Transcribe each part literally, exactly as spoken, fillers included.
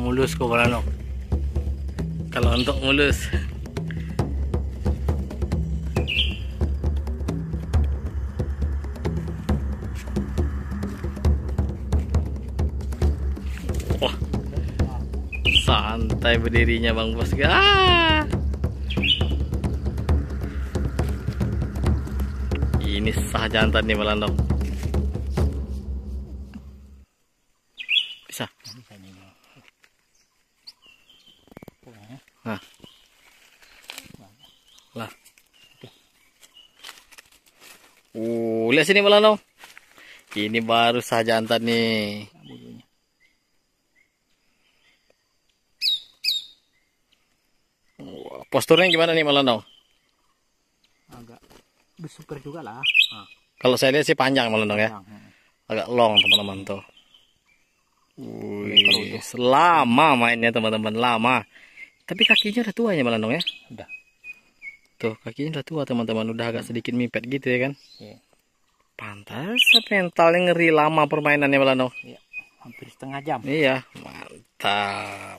mulus kok Balano. Kalau untuk mulus. Wah, santai berdirinya Bang Bos. Ah. Ini sah jantan nih Balano. Bisa. Nah. Lah. Uh, lihat sini Balano. Ini baru sah jantan nih. Posturnya gimana nih Balano? Agak super juga lah. Nah. Kalau saya lihat sih panjang Balano ya. Agak long teman-teman tuh. Wih, lama mainnya teman-teman, lama. Tapi kakinya udah tua ya Balano ya? Udah. Tuh kakinya udah tua teman-teman, udah agak sedikit mipet gitu ya kan? Iya. Pantas mentalnya ngeri, lama permainannya Balano. Iya. Hampir setengah jam. Iya, mantap.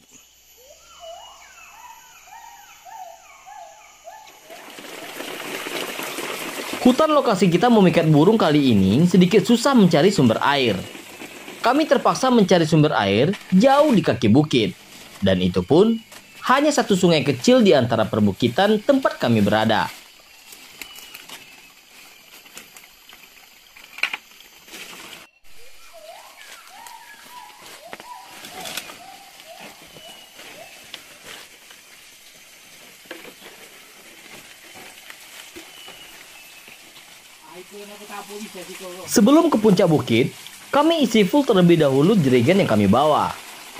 Hutan lokasi kita memikat burung kali ini sedikit susah mencari sumber air. Kami terpaksa mencari sumber air jauh di kaki bukit. Dan itu pun hanya satu sungai kecil di antara perbukitan tempat kami berada. Sebelum ke puncak bukit, kami isi full terlebih dahulu jerigen yang kami bawa.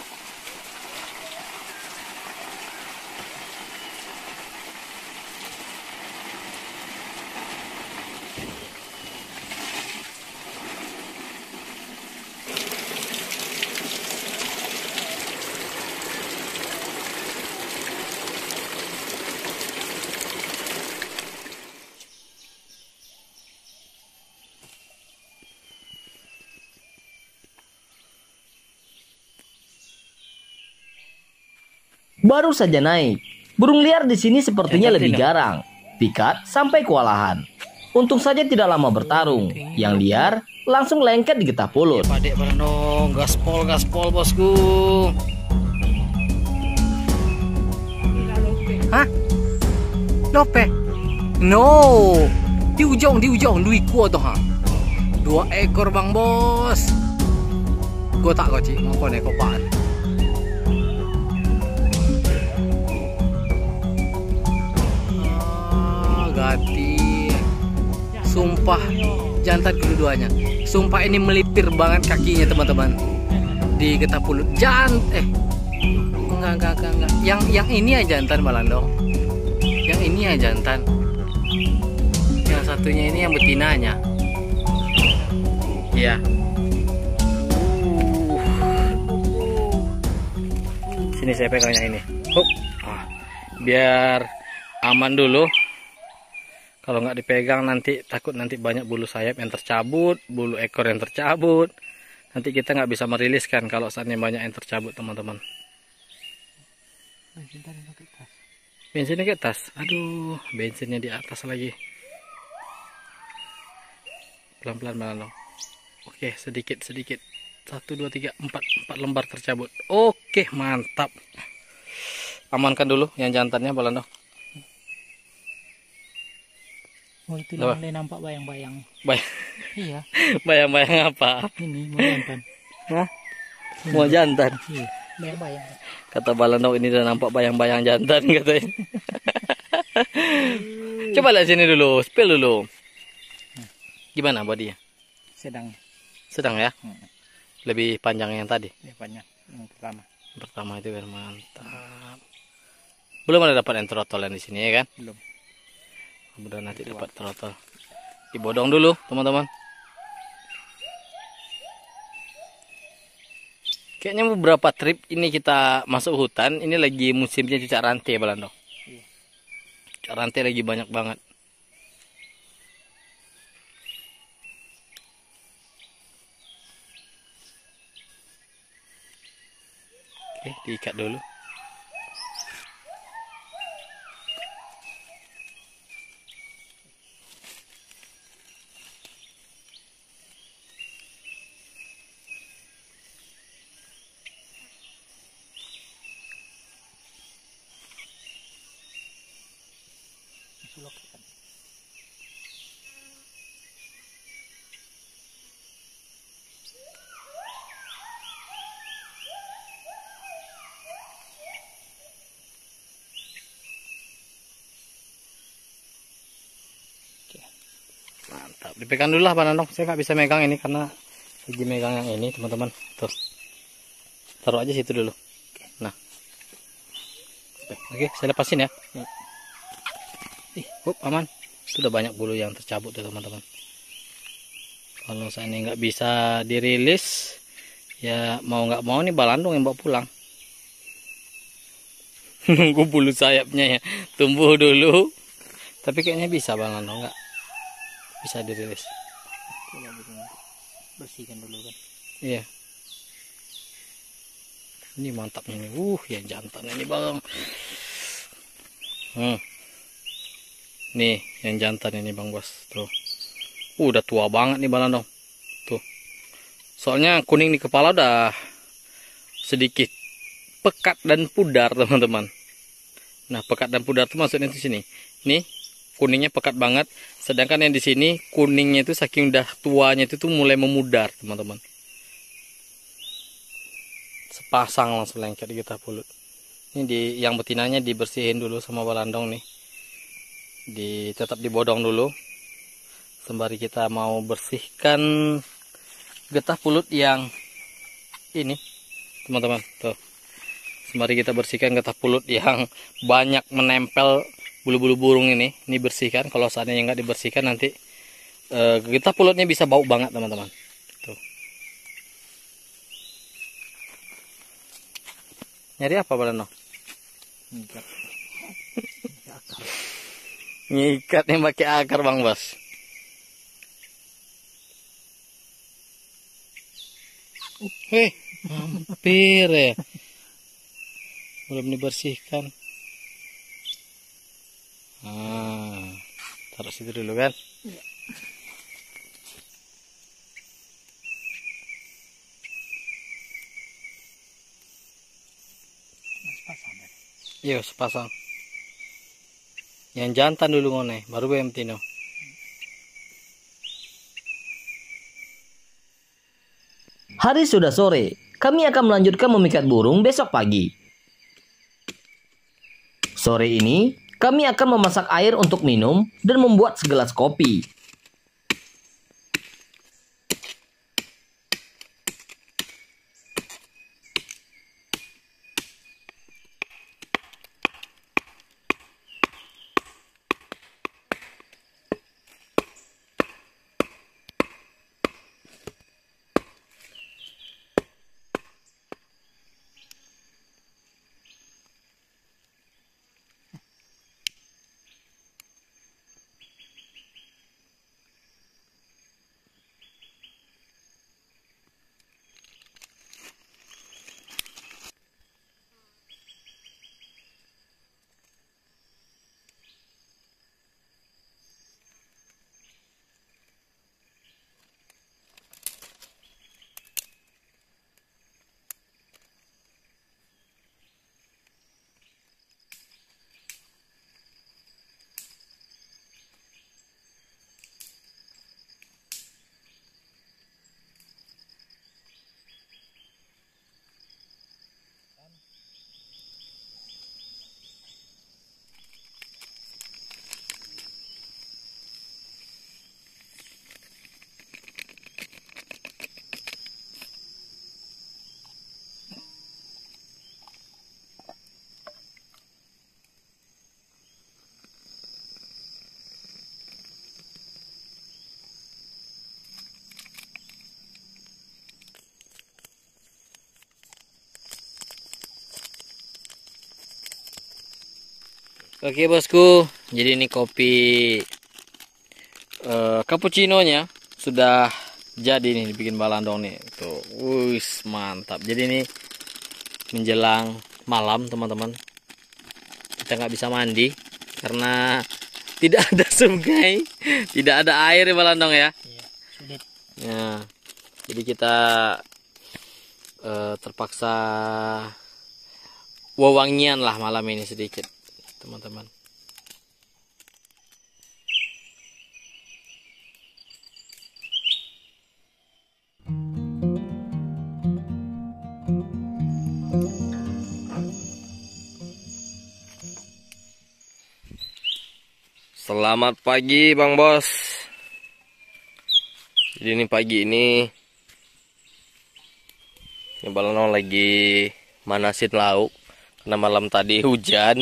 Baru saja naik, burung liar di sini sepertinya lebih jarang. Pikat sampai kewalahan. Untung saja tidak lama bertarung. Yang liar langsung lengket di getah pulut. Padek Balano, gaspol gaspol bosku. Hah? Lope? No. Di ujung, di ujung, dua ekor tuh ha. Dua ekor Bang Bos. Gua tak kau cik, mau kau neko pan. Gati, sumpah jantan kedua-duanya. Sumpah ini melipir banget kakinya teman-teman di getah pulut. Jan, eh, enggak enggak enggak enggak. Yang yang ini ya jantan Balando. Yang ini ya jantan. Yang satunya ini yang betinanya. Iya. Sini saya pegangnya ini. Hup. Ah, biar aman dulu. Kalau nggak dipegang nanti takut nanti banyak bulu sayap yang tercabut, bulu ekor yang tercabut. Nanti kita nggak bisa meriliskan kalau saatnya banyak yang tercabut teman-teman. Bensinnya ke atas. Aduh, bensinnya di atas lagi. Pelan-pelan Balano. Oke, sedikit sedikit. Satu, dua, tiga, empat, empat lembar tercabut. Oke, mantap. Amankan dulu yang jantannya Balano. Oh itu mulai nampak bayang-bayang. Bayang. Iya. Bayang-bayang apa? Ini mau jantan. Hah? Mau jantan. Iya. Bayang-bayang. Kata Balano ini udah nampak bayang-bayang jantan katanya. Coba lihat sini dulu, spill dulu. Gimana bodinya? Sedang. Sedang ya? Lebih panjang yang tadi. Lebih panjang yang pertama. Pertama itu biar mantap. Belum ada dapat yang trotol yang di sini ya kan? Belum. Mudah nanti dapat trotol. Dibodong dulu teman-teman. Kayaknya beberapa trip ini kita masuk hutan, ini lagi musimnya cicak rantai Balando. Iya. Cicak rantai lagi banyak banget. Oke, Oke, diikat dulu. Mantap, dipegang dulu lah Bang Nandong. Saya nggak bisa megang ini karena lagi megang yang ini teman-teman. Tuh, taruh aja situ dulu. Nah, oke, saya lepasin ya. Ih, hup, aman. Sudah banyak bulu yang tercabut tuh teman-teman. Kalau saya ini nggak bisa dirilis, ya mau nggak mau nih Balandong yang bawa pulang. Nunggu bulu sayapnya ya tumbuh dulu. Tapi kayaknya bisa Balandong, nggak bisa dirilis. Bersihkan dulu kan. Iya. Ini mantapnya nih. Uh, yang jantan ini Bang. Hmm. Nih, yang jantan ini Bang Bos. Tuh. Uh, udah tua banget nih Balandong. Tuh. Soalnya kuning di kepala udah sedikit pekat dan pudar, teman-teman. Nah, pekat dan pudar itu maksudnya di sini. Nih, kuningnya pekat banget. Sedangkan yang di sini kuningnya itu saking udah tuanya itu tuh mulai memudar, teman-teman. Sepasang langsung lengket di getah pulut. Ini di yang betinanya dibersihin dulu sama Balandong nih. Di tetap dibodong dulu. Sembari kita mau bersihkan getah pulut yang ini, teman-teman. Tuh. Sembari kita bersihkan getah pulut yang banyak menempel bulu-bulu burung ini, ini bersihkan. Kalau seandainya nggak dibersihkan nanti uh, getah pulutnya bisa bau banget, teman-teman. Tuh. Nyari apa Balandong? Ngikat. Ngikat yang pakai akar Bang Bos. Hei, hampir ya. Belum dibersihkan. Ah, taruh situ dulu kan. Ya. Sepasang. Iya, sepasang. Yang jantan dulu ngone, baru yang betina. Hari sudah sore, kami akan melanjutkan memikat burung besok pagi. Sore ini, kami akan memasak air untuk minum dan membuat segelas kopi. Oke bosku, jadi ini kopi uh, cappuccino-nya sudah jadi nih dibikin Balandong nih. Tuh, wis mantap. Jadi ini menjelang malam teman-teman. Kita nggak bisa mandi karena tidak ada sungai, tidak ada air ya Balandong ya. Iya, sulit. Ya, jadi kita eh, terpaksa wewangian lah malam ini sedikit teman-teman. Selamat pagi Bang Bos. Jadi ini pagi ini ini Balandong lagi manasin lauk karena malam tadi hujan.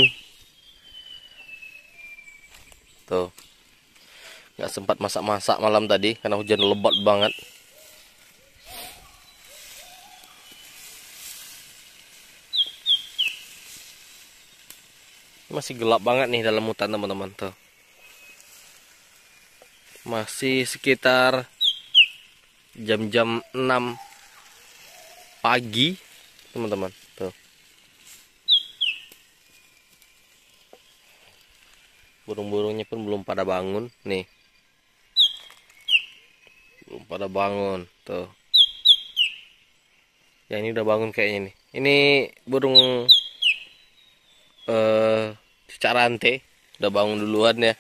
Tuh, nggak sempat masak-masak malam tadi karena hujan lebat banget. Masih gelap banget nih dalam hutan teman-teman tuh. Masih sekitar jam-jam enam pagi teman-teman tuh. Burung-burungnya pun belum pada bangun nih. Belum pada bangun tuh. Ya ini udah bangun kayaknya nih. Ini burung eh cicak rantai udah bangun duluan ya.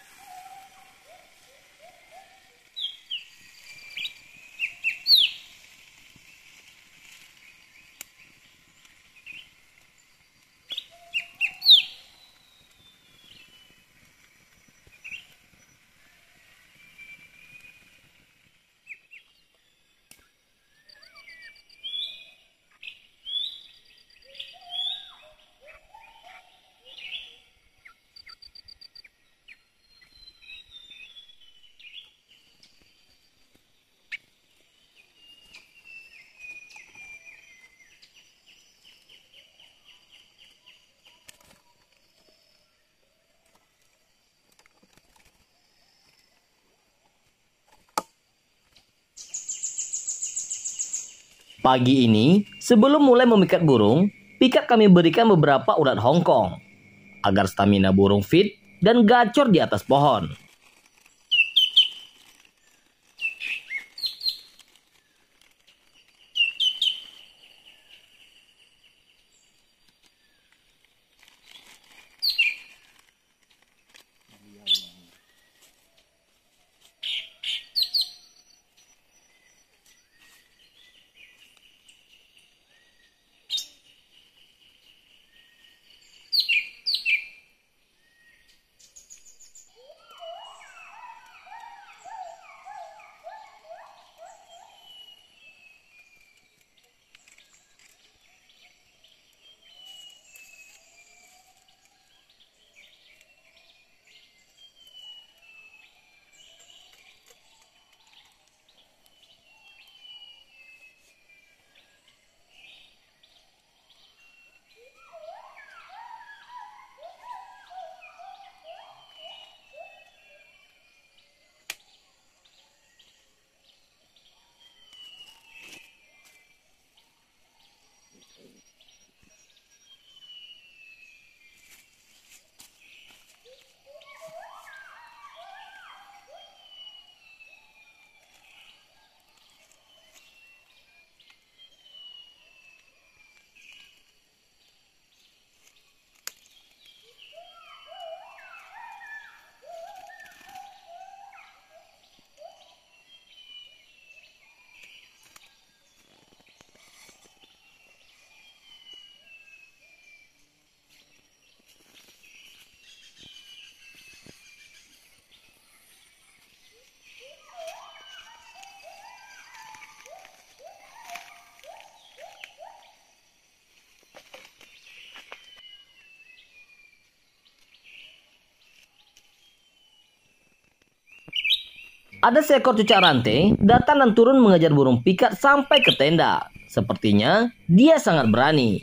Pagi ini, sebelum mulai memikat burung, Pikat kami berikan beberapa urat Hongkong agar stamina burung fit dan gacor di atas pohon. Ada seekor cucak rantai datang dan turun mengejar burung Pikat sampai ke tenda. Sepertinya dia sangat berani.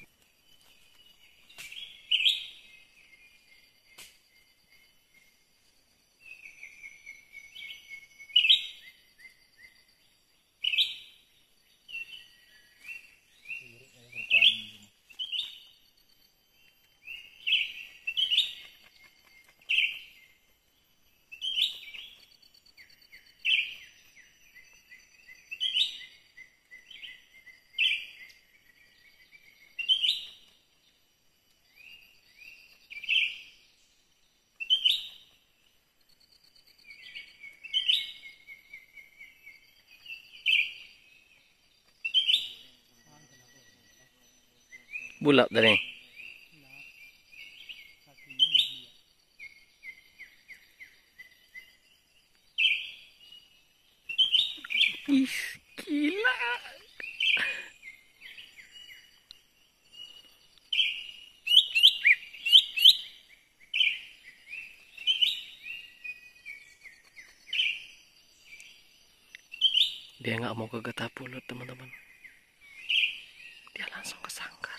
Bulat tadi. Ih, gila. Dia nggak mau ke getah pulut, teman-teman. Dia langsung ke sangkar.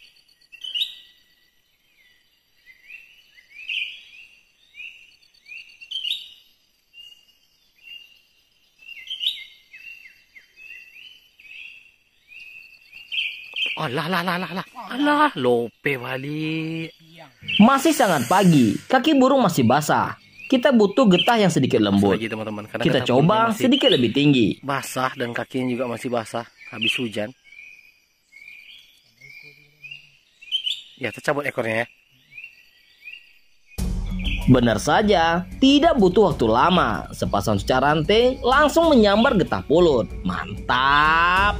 Alah, lah, lah, lah, lah. Alah, lope balik. Masih sangat pagi, kaki burung masih basah. Kita butuh getah yang sedikit lembut. Lagi, teman-teman. Karena Kita getah pulutnya coba masih sedikit lebih tinggi. basah dan kakinya juga masih basah habis hujan. Ya, tercabut ekornya ya. Benar saja, tidak butuh waktu lama. Sepasang cucak rantai langsung menyambar getah pulut. Mantap!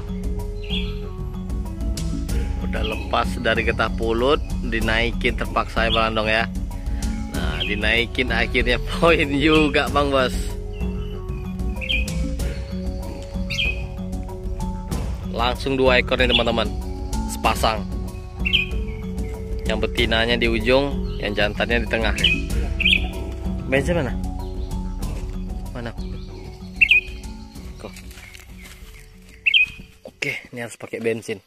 Udah lepas dari getah pulut, dinaikin terpaksa ya Bang Andong ya. Nah, dinaikin akhirnya poin juga Bang Bos. Langsung dua ekor nih teman-teman, sepasang. Yang betinanya di ujung, yang jantannya di tengah. Bensin mana? Mana? Kok. Oke, ini harus pakai bensin.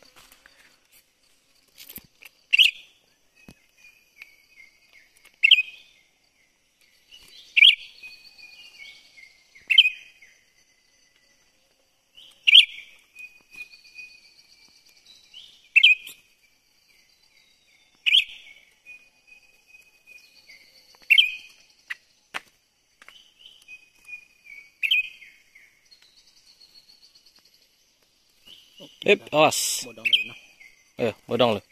Ip, awas. Eh, bodong lu.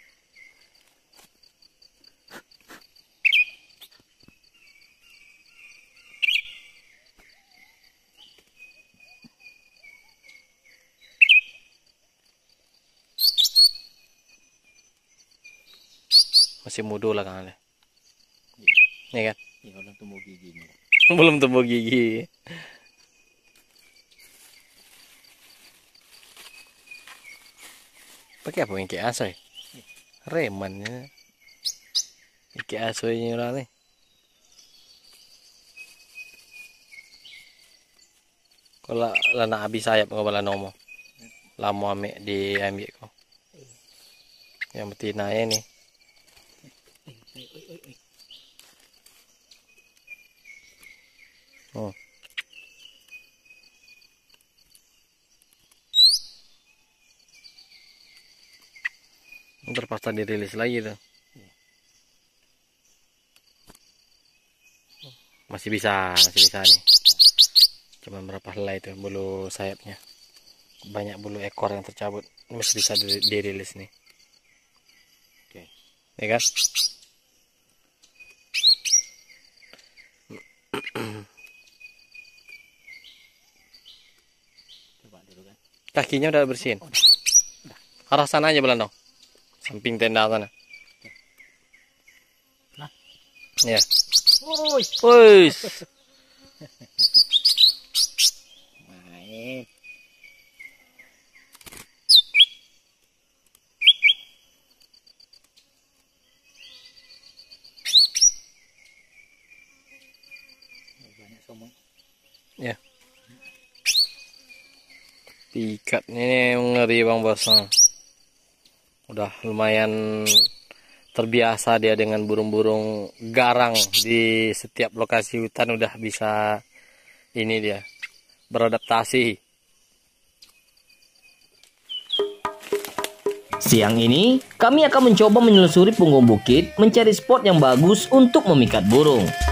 Masih muda lah kan. Iya kan? Iya, belum tumbuh giginya. Belum tumbuh gigi. Pakai apa yang kayak asoy? Remannya. Kayak asoynya orang nih. Kalau lana habis sayap nggak bala nomo. Lama ame di ambil kau. Yang betina ini. Oh. Terpaksa dirilis lagi tuh. Masih bisa, masih bisa nih. Cuma berapa helai itu bulu sayapnya. Banyak bulu ekor yang tercabut. Masih bisa dirilis nih. Oke. Ya kan? Coba dulu kan. Kakinya udah bersihin. Arah sana aja Belanda. Samping tenda sana. Nah. Ya. Woi, Woi. main. Banyak somong. Ya. Pikatnya ini ngeri Bang Bos. Udah lumayan terbiasa dia dengan burung-burung garang di setiap lokasi hutan, udah bisa ini dia beradaptasi. Siang ini, kami akan mencoba menelusuri punggung bukit mencari spot yang bagus untuk memikat burung.